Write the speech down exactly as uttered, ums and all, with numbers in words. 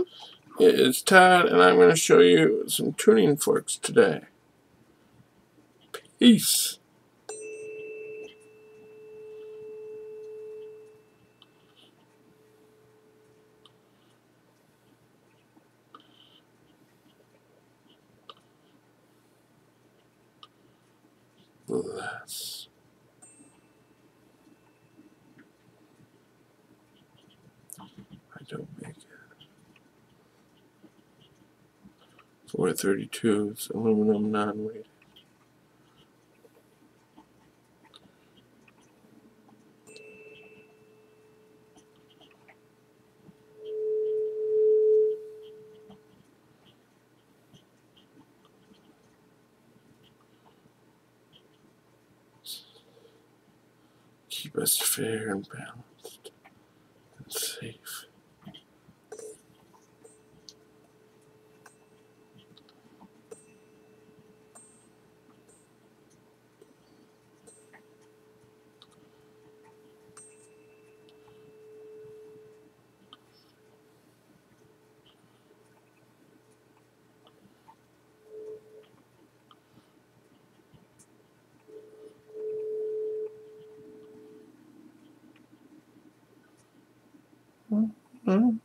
It's Todd, and I'm going to show you some tuning forks today. Peace. Bless. I don't make it. four thirty-two, it's aluminum non-weighted. Keep us fair and balanced and safe. Mm-hmm.